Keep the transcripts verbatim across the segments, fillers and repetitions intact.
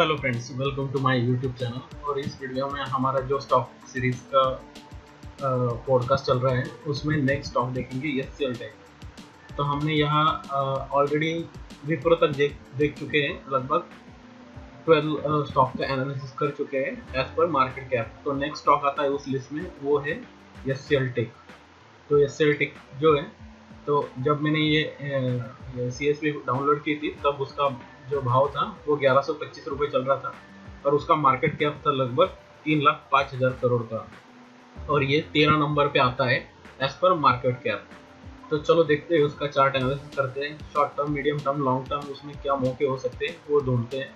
Hello friends, welcome to my YouTube channel. और इस video में हमारा जो स्टॉक सीरीज का पॉडकास्ट चल रहा है उसमें नेक्स्ट स्टॉक देखेंगे एचसीएल टेक। तो हमने यहाँ ऑलरेडी विप्रो तक देख देख चुके हैं, लगभग ट्वेल्व स्टॉक का एनालिसिस कर चुके हैं एज पर मार्केट कैप। तो नेक्स्ट स्टॉक आता है उस लिस्ट में, वो है एचसीएल टेक। तो एचसीएल टेक जो है, तो जब मैंने ये सीएसवी डाउनलोड की थी तब उसका जो भाव था वो ग्यारह सौ पच्चीस रुपये चल रहा था और उसका मार्केट कैप था लगभग तीन लाख पाँच हज़ार करोड़ का, और ये तेरह नंबर पे आता है एज पर मार्केट कैप। तो चलो देखते हैं, उसका चार्ट एनालिसिस करते हैं। Short term, medium term, long term उसमें क्या मौके हो सकते हैं वो ढूंढते हैं।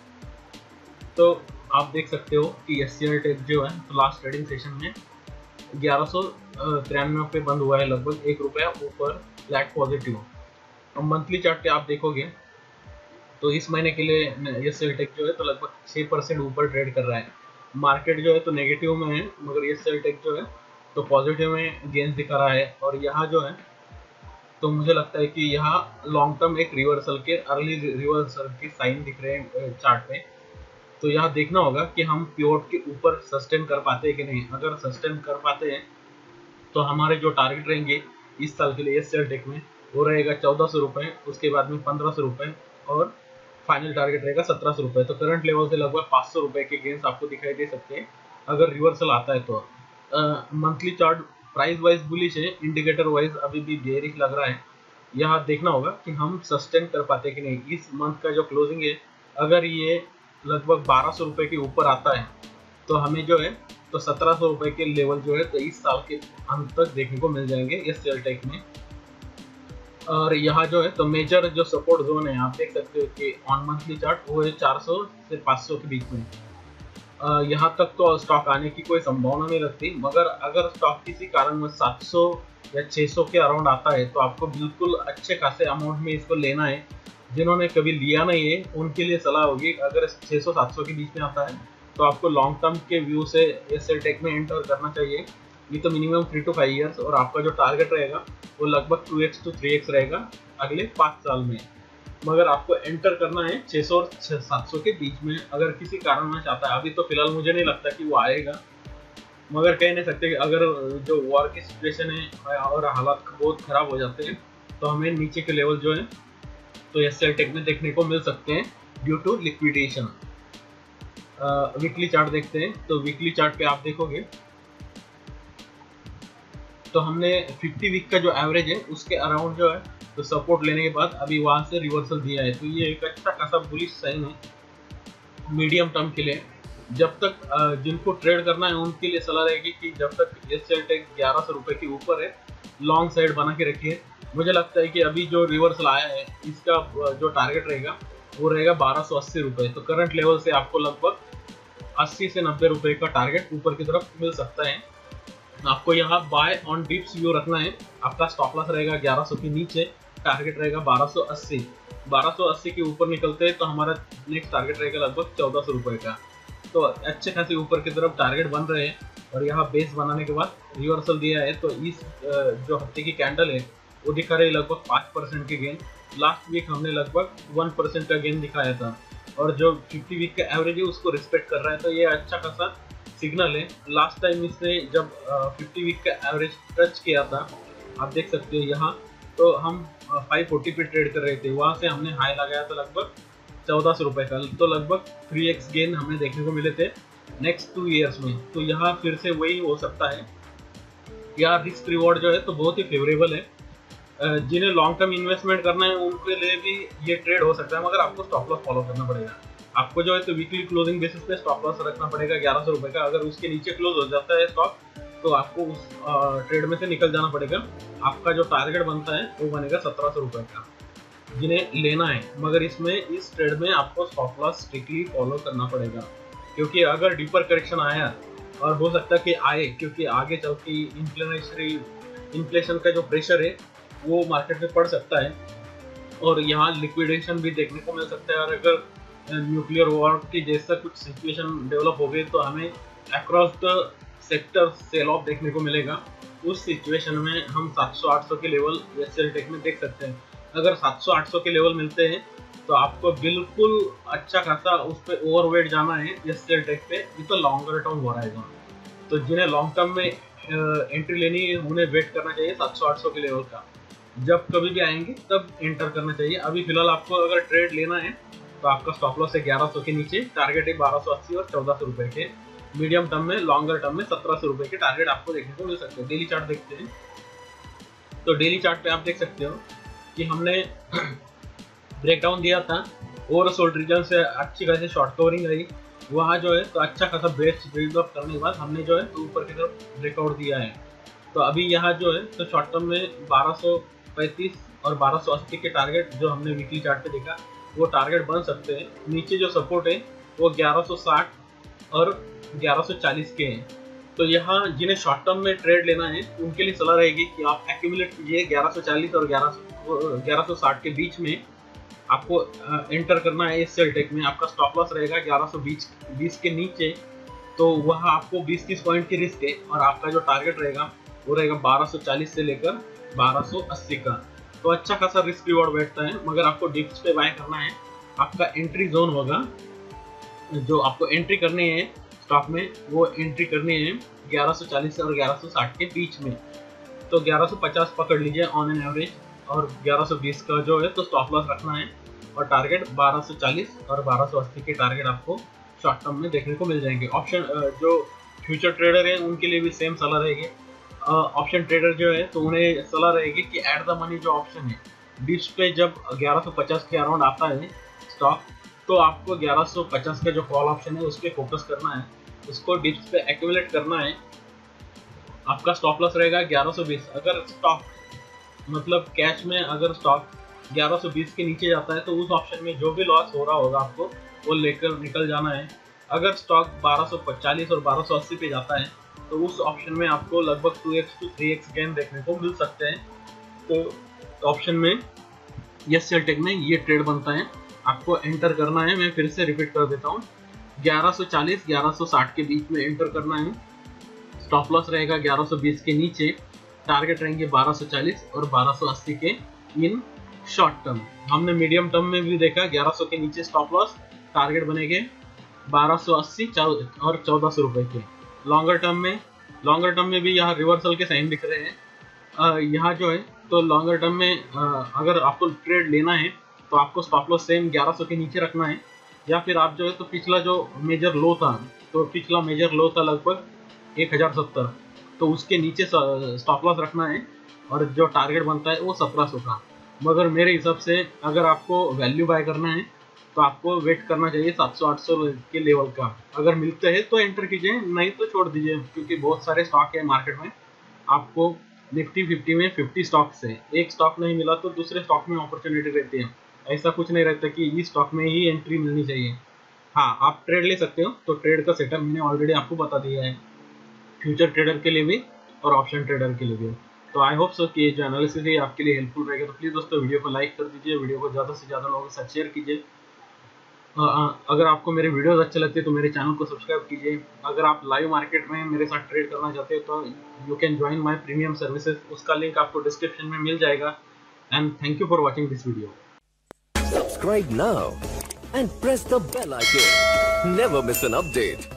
तो आप देख सकते हो कि एचसीएल टेक जो है तो लास्ट ट्रेडिंग सेशन में ग्यारह सौ तिरानवे पे बंद हुआ है, लगभग एक रुपया ऊपर फ्लैट पॉजिटिव। और मंथली चार्ट पे आप देखोगे तो इस महीने के लिए एचसीएल टेक जो है तो लगभग छः परसेंट ऊपर ट्रेड कर रहा है। मार्केट जो है तो नेगेटिव में है, मगर एचसीएल टेक जो है तो पॉजिटिव में गेंस दिखा रहा है। और यहाँ जो है तो मुझे लगता है कि यहाँ लॉन्ग टर्म एक रिवर्सल के अर्ली रिवर्सल के साइन दिख रहे हैं चार्ट में। तो यहाँ देखना होगा कि हम पिवोट के ऊपर सस्टेन कर पाते हैं कि नहीं। अगर सस्टेन कर पाते हैं तो हमारे जो टारगेट रहेंगे इस साल के लिए एचसीएल टेक में वो रहेगा चौदह सौ रुपये, उसके बाद में पंद्रह सौ रुपये और फाइनल टारगेट रहेगा सत्रह सौ रुपये। तो करंट लेवल से लगभग पाँच सौ रुपये के गेंस आपको दिखाई दे सकते हैं अगर रिवर्सल आता है तो। Monthly chart price wise bullish है, इंडिकेटर वाइज अभी भी बेयरिश लग रहा है। यहाँ देखना होगा कि हम सस्टेन कर पाते कि नहीं। इस मंथ का जो क्लोजिंग है अगर ये लगभग बारह सौ रुपये के ऊपर आता है तो हमें जो है तो सत्रह सौ रुपये के लेवल जो है तो इस साल के अंत तक देखने को मिल जाएंगे एचसीएल टेक में। और यहाँ जो है तो मेजर जो सपोर्ट जोन है आप देख सकते हो कि ऑन मंथली चार्ट वो है चार सौ से पाँच सौ के बीच में। यहाँ तक तो स्टॉक आने की कोई संभावना नहीं लगती, मगर अगर स्टॉक किसी कारण में सात सौ या छः सौ के अराउंड आता है तो आपको बिल्कुल अच्छे खासे अमाउंट में इसको लेना है। जिन्होंने कभी लिया नहीं है उनके लिए सलाह होगी, अगर छः सौ सात सौ के बीच में आता है तो आपको लॉन्ग टर्म के व्यू से एचसीएल टेक में एंटर करना चाहिए। ये तो minimum three to five years, और आपका जो टारगेट रहेगा वो लगभग two X to three X रहेगा अगले पाँच साल में। मगर आपको एंटर करना है छः सौ और सात सौ के बीच में। अगर किसी कारण में चाहता है, अभी तो फिलहाल मुझे नहीं लगता कि वो आएगा, मगर कह नहीं सकते कि अगर जो वॉर की सिचुएशन है और हालात बहुत खराब हो जाते हैं तो हमें नीचे के लेवल जो है तो एचसीएल टेक में देखने को मिल सकते हैं due to liquidation. Weekly chart देखते हैं। तो वीकली चार्ट पे आप देखोगे तो हमने पचास वीक का जो एवरेज है उसके अराउंड जो है तो सपोर्ट लेने के बाद अभी वहां से रिवर्सल दिया है। तो ये एक अच्छा खासा बुलिश साइन है मीडियम टर्म के लिए। जब तक जिनको ट्रेड करना है उनके लिए सलाह रहेगी कि जब तक एचसीएल टेक ग्यारह सौ रुपये के ऊपर है लॉन्ग साइड बना के रखिए। मुझे लगता है कि अभी जो रिवर्सल आया है इसका जो टारगेट रहेगा वो रहेगा बारह सौ अस्सी रुपये। तो करंट लेवल से आपको लगभग अस्सी से नब्बे रुपये का टारगेट ऊपर की तरफ मिल सकता है। आपको यहाँ बाय ऑन डिप्स व्यू रखना है। आपका स्टॉप लॉस रहेगा ग्यारह सौ के नीचे, टारगेट रहेगा बारह सौ अस्सी। बारह सौ अस्सी के ऊपर निकलते हैं तो हमारा नेक्स्ट टारगेट रहेगा लगभग चौदह सौ रुपये का। तो अच्छे खासे ऊपर की तरफ टारगेट बन रहे हैं। और यहाँ बेस बनाने के बाद रिवर्सल दिया है तो इस जो हफ्ते की कैंडल है वो दिखा रही है लगभग पाँच परसेंट के गेन। लास्ट वीक हमने लगभग वन परसेंट का गेन दिखाया था, और जो पचास वीक का एवरेज है उसको रिस्पेक्ट कर रहा है। तो ये अच्छा खासा सिग्नल है। लास्ट टाइम इसने जब पचास वीक का एवरेज टच किया था आप देख सकते हो यहाँ, तो हम पाँच सौ चालीस पे ट्रेड कर रहे थे, वहाँ से हमने हाई लगाया था लगभग चौदह सौ रुपये का। तो लगभग थ्री एक्स गेन हमें देखने को मिले थे नेक्स्ट टू ईयर्स में। तो यहाँ फिर से वही हो सकता है। यहाँ रिस्क रिवॉर्ड जो है तो बहुत ही फेवरेबल है। जिन्हें लॉन्ग टर्म इन्वेस्टमेंट करना है उनके लिए भी ये ट्रेड हो सकता है, मगर आपको स्टॉप लॉस फॉलो करना पड़ेगा। आपको जो है तो वीकली क्लोजिंग बेसिस पे स्टॉप लॉस रखना पड़ेगा ग्यारह सौ रुपये का। अगर उसके नीचे क्लोज हो जाता है स्टॉक तो आपको उस ट्रेड में से निकल जाना पड़ेगा। आपका जो टारगेट बनता है वो बनेगा सत्रह सौ रुपये का, जिन्हें लेना है। मगर इसमें इस ट्रेड में आपको स्टॉप लॉस स्ट्रिक्टली फॉलो करना पड़ेगा, क्योंकि अगर डीपर करेक्शन आया, और हो सकता है कि आए, क्योंकि आगे चल के इन्फ्लेशनरी इन्फ्लेशन का जो प्रेशर है वो मार्केट में पड़ सकता है, और यहाँ लिक्विडेशन भी देखने को मिल सकता है। और अगर न्यूक्लियर वॉर की जैसा कुछ सिचुएशन डेवलप हो गई तो हमें across the sector sell off देखने को मिलेगा। उस सिचुएशन में हम सात सौ आठ सौ के लेवल एचसीएल टेक में देख सकते हैं। अगर सात सौ आठ सौ के लेवल मिलते हैं तो आपको बिल्कुल अच्छा खासा उस पर ओवरवेट जाना है एससीएल टेक पे विद लॉन्गर टर्म होराइजन। तो जिन्हें लॉन्ग टर्म में एंट्री लेनी है उन्हें वेट करना चाहिए सात सौ आठ सौ के लेवल का, जब कभी भी आएंगे तब एंटर करना चाहिए। अभी फिलहाल आपको अगर ट्रेड लेना है तो आपका स्टॉप लॉस है ग्यारह सौ के नीचे, टारगेट है बारह सौ अस्सी और चौदह सौ रुपए के। मीडियम टर्म में, लॉन्गर टर्म में सत्रह सौ रुपए के टारगेट आपको देखने को मिल सकते हैं। डेली चार्ट देखते हैं तो डेली चार्ट पे आप देख सकते हो कि हमने ब्रेकडाउन दिया था, ओवरसोल्ड रीजन से अच्छी खासी शॉर्ट कवरिंग रही, वहाँ जो है तो अच्छा खासा बेस बिल्डअप करने के बाद हमने जो है तो ऊपर की तरफ ब्रेकआउट दिया है। तो अभी यहाँ जो है तो शॉर्ट टर्म में बारह सौ पैंतीस और बारह सौ अस्सी के टारगेट जो हमने वीकली चार्ट पे देखा वो टारगेट बन सकते हैं। नीचे जो सपोर्ट है वो ग्यारह सौ साठ और ग्यारह सौ चालीस के हैं। तो यहाँ जिन्हें शॉर्ट टर्म में ट्रेड लेना है उनके लिए सलाह रहेगी कि आप एक्यूमुलेट कीजिए ग्यारह सौ चालीस और ग्यारह सौ साठ के बीच में आपको एंटर करना है। एससीएल टेक में आपका स्टॉप लॉस रहेगा ग्यारह सौ बीस के नीचे, तो वहाँ आपको बीस तीस पॉइंट की रिस्क है और आपका जो टारगेट रहेगा वो रहेगा बारह सौ चालीस से लेकर बारह सौ अस्सी का। तो अच्छा खासा रिस्क रिवॉर्ड बैठता है, मगर आपको डिप्स पे बाय करना है। आपका एंट्री जोन होगा, जो आपको एंट्री करनी है स्टॉक में वो एंट्री करनी है ग्यारह सौ चालीस और ग्यारह सौ साठ के बीच में। तो ग्यारह सौ पचास पकड़ लीजिए ऑन एन एवरेज, और ग्यारह सौ बीस का जो है तो स्टॉप लॉस रखना है, और टारगेट बारह सौ चालीस और बारह सौ अस्सी के टारगेट आपको शॉर्ट टर्म में देखने को मिल जाएंगे। ऑप्शन जो फ्यूचर ट्रेडर है उनके लिए भी सेम सलाह रहेगी। ऑप्शन ट्रेडर जो है तो उन्हें सलाह रहेगी कि एट द मनी जो ऑप्शन है डिप्स पे जब ग्यारह सौ पचास के अराउंड आता है स्टॉक, तो आपको ग्यारह सौ पचास का जो कॉल ऑप्शन है उस पर फोकस करना है, उसको डिप्स पे एक्यूमुलेट करना है। आपका स्टॉप लॉस रहेगा ग्यारह सौ बीस। अगर स्टॉक मतलब कैश में अगर स्टॉक ग्यारह सौ बीस के नीचे जाता है तो उस ऑप्शन में जो भी लॉस हो रहा होगा आपको वो लेकर निकल जाना है। अगर स्टॉक बारह सौ चालीस और बारह सौ अस्सी पे जाता है तो उस ऑप्शन में आपको लगभग two X to three X gain देखने को मिल सकते हैं। तो ऑप्शन में एससीएल टेक में ये ट्रेड बनता है, आपको एंटर करना है। मैं फिर से रिपीट कर देता हूँ, ग्यारह सौ चालीस ग्यारह सौ साठ के बीच में एंटर करना है। स्टॉप लॉस रहेगा ग्यारह सौ बीस के नीचे, टारगेट रहेंगे बारह सौ चालीस और बारह सौ अस्सी के इन शॉर्ट टर्म। हमने मीडियम टर्म में भी देखा ग्यारह सौ के नीचे स्टॉप लॉस, टारगेट बनेंगे बारह सौ अस्सी और चौदह सौ रुपए के। लॉन्गर टर्म में लॉन्गर टर्म में भी यहाँ रिवर्सल के साइन दिख रहे हैं। यहाँ जो है तो लॉन्गर टर्म में आ, अगर आपको ट्रेड लेना है तो आपको स्टॉप लॉस सेम ग्यारह सौ के नीचे रखना है, या फिर आप जो है तो पिछला जो मेजर लो था, तो पिछला मेजर लो था लगभग एक हज़ार सत्तर, तो उसके नीचे स्टॉप लॉस रखना है, और जो टारगेट बनता है वो सत्रह सौ का। मगर मेरे हिसाब से अगर आपको वैल्यू बाय करना है तो आपको वेट करना चाहिए सात सौ आठ सौ के लेवल का। अगर मिलते हैं तो एंटर कीजिए, नहीं तो छोड़ दीजिए, क्योंकि बहुत सारे स्टॉक है मार्केट में। आपको निफ्टी फिफ्टी में फिफ्टी स्टॉक से एक स्टॉक नहीं मिला तो दूसरे स्टॉक में अपॉर्चुनिटी रहती है। ऐसा कुछ नहीं रहता कि इस स्टॉक में ही एंट्री मिलनी चाहिए। हाँ, आप ट्रेड ले सकते हो, तो ट्रेड का सेटअप मैंने ऑलरेडी आपको बता दिया है, फ्यूचर ट्रेडर के लिए भी और ऑप्शन ट्रेडर के लिए भी। तो आई होप सो कि ये जो एनालिसिस है आपके लिए हेल्पफुल रहेगा। तो प्लीज़ दोस्तों वीडियो को लाइक कर दीजिए, वीडियो को ज़्यादा से ज़्यादा लोगों के साथ शेयर कीजिए। अगर आपको मेरे वीडियोस अच्छे लगते हैं तो मेरे चैनल को सब्सक्राइब कीजिए। अगर आप लाइव मार्केट में मेरे साथ ट्रेड करना चाहते हो तो you can join my premium services, उसका लिंक आपको डिस्क्रिप्शन में मिल जाएगा। And thank you for watching this video. Subscribe now and press the bell icon. Never miss an update.